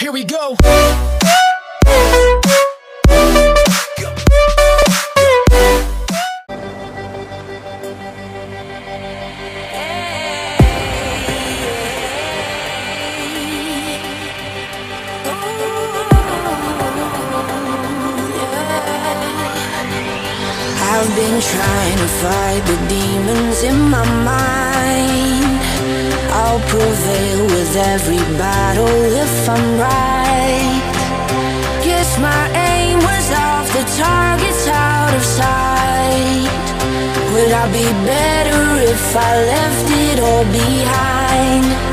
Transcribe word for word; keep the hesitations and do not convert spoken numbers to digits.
Here we go. I've been trying to fight the demons in my mind. I'll prevail with every battle if I'm right. Guess my aim was off, the target's out of sight. Would I be better if I left it all behind?